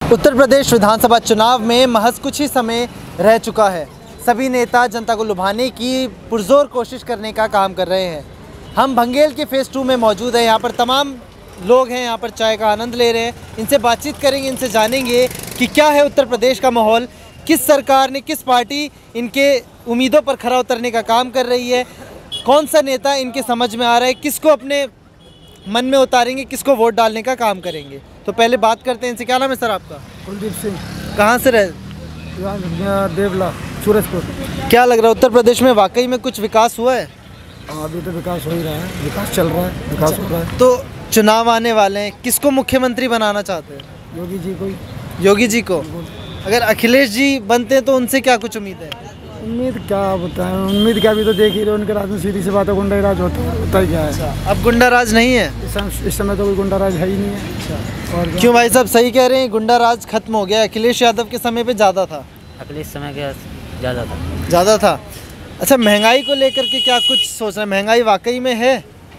उत्तर प्रदेश विधानसभा चुनाव में महज कुछ ही समय रह चुका है। सभी नेता जनता को लुभाने की पुरजोर कोशिश करने का काम कर रहे हैं। हम भंगेल के फेज़ 2 में मौजूद हैं। यहाँ पर तमाम लोग हैं, यहाँ पर चाय का आनंद ले रहे हैं। इनसे बातचीत करेंगे, इनसे जानेंगे कि क्या है उत्तर प्रदेश का माहौल, किस सरकार ने, किस पार्टी इनके उम्मीदों पर खरा उतरने का काम कर रही है, कौन सा नेता इनके समझ में आ रहा है, किसको अपने मन में उतारेंगे, किसको वोट डालने का काम करेंगे। तो पहले बात करते हैं इनसे। क्या नाम है सर आपका? कुलदीप सिंह। कहाँ से रहे? देवला, सूरजपुर। क्या लग रहा है उत्तर प्रदेश में वाकई में कुछ विकास हुआ है? अभी तो विकास हो ही रहा है, विकास चल रहा है, विकास हो रहा है। तो चुनाव आने वाले हैं, किसको मुख्यमंत्री बनाना चाहते हैं? योगी जी को। योगी जी को। अगर अखिलेश जी बनते हैं तो उनसे क्या कुछ उम्मीद है? उम्मीद क्या बताएं, उम्मीद क्या, भी तो देख ही रहे, उनके राज में सीधी सी बात है, गुंडा राज होता ही क्या है। अब गुंडा राज नहीं है इस समय तो कोई गुंडा राज है ही नहीं है। और क्यों भाई साहब सही कह रहे हैं, गुंडा राज खत्म हो गया? अखिलेश यादव के समय पे ज़्यादा था। अखिलेश समय के ज़्यादा था। अच्छा, महंगाई को लेकर के क्या कुछ सोच रहे हैं? महंगाई वाकई में है?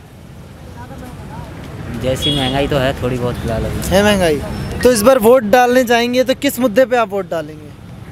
जैसी महंगाई तो है, थोड़ी बहुत फिलहाल है महंगाई। तो इस बार वोट डालने जाएंगे तो किस मुद्दे पे आप वोट डालेंगे?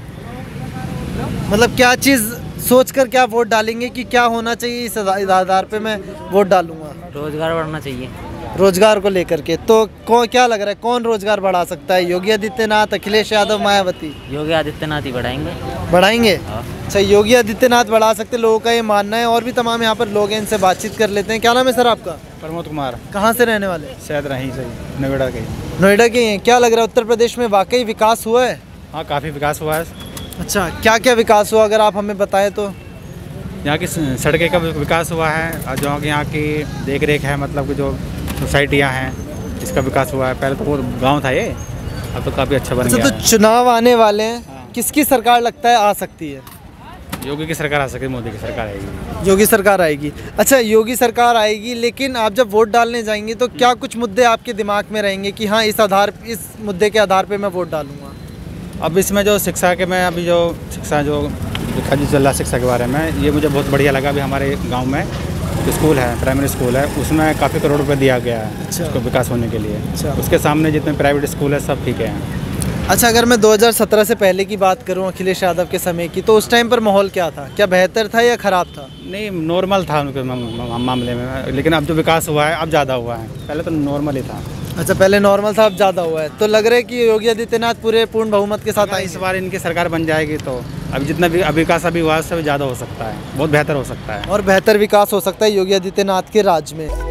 मतलब क्या चीज़ सोचकर क्या वोट डालेंगे कि क्या होना चाहिए, इस आधार पे मैं वोट डालूंगा? रोजगार बढ़ना चाहिए। रोजगार को लेकर के तो क्या लग रहा है, कौन रोजगार बढ़ा सकता है? योगी आदित्यनाथ, अखिलेश यादव, मायावती? योगी आदित्यनाथ ही बढ़ाएंगे। हाँ। अच्छा, योगी आदित्यनाथ बढ़ा सकते, लोगों का ये मानना है। और भी तमाम यहाँ पर लोग हैं, इनसे बातचीत कर लेते हैं। क्या नाम है सर आपका? प्रमोद कुमार। कहाँ से रहने वाले? शायद रही सही, नोएडा के। नोएडा के हैं। क्या लग रहा है उत्तर प्रदेश में वाकई विकास हुआ है? हाँ, काफ़ी विकास हुआ है। अच्छा, क्या क्या विकास हुआ अगर आप हमें बताएं तो? यहाँ की सड़कें का विकास हुआ है, और जो यहाँ की देख रेख है, मतलब कि जो सोसाइटियाँ हैं, इसका विकास हुआ है। पहले तो बहुत गांव था ये, अब तो काफ़ी अच्छा बन गया है। तो चुनाव आने वाले हैं। हाँ। किसकी सरकार लगता है आ सकती है? योगी की सरकार आ सकती है, मोदी की सरकार आएगी। योगी सरकार आएगी। अच्छा, योगी सरकार आएगी, लेकिन आप जब वोट डालने जाएंगे तो क्या कुछ मुद्दे आपके दिमाग में रहेंगे कि हाँ इस मुद्दे के आधार पर मैं वोट डालूंगा? अब इसमें जो शिक्षा के में अभी जो शिक्षा जो चल रहा शिक्षा के बारे में, ये मुझे बहुत बढ़िया लगा। अभी हमारे गांव में स्कूल है, प्राइमरी स्कूल है, उसमें काफ़ी करोड़ रुपए दिया गया है। अच्छा। उसको विकास होने के लिए। अच्छा। उसके सामने जितने प्राइवेट स्कूल है सब ठीक है। अच्छा, अगर मैं 2017 से पहले की बात करूं, अखिलेश यादव के समय की, तो उस टाइम पर माहौल क्या था? क्या बेहतर था या ख़राब था? नहीं, नॉर्मल था उनके मामले में, लेकिन अब जो विकास हुआ है अब ज़्यादा हुआ है, पहले तो नॉर्मल ही था। अच्छा, पहले नॉर्मल था, अब ज़्यादा हुआ है। तो लग रहा है कि योगी आदित्यनाथ पूरे पूर्ण बहुमत के साथ इस बार इनकी सरकार बन जाएगी तो अब जितना भी विकास अभी हुआ है उससे ज़्यादा हो सकता है, बहुत बेहतर हो सकता है, और बेहतर विकास हो सकता है योगी आदित्यनाथ के राज में।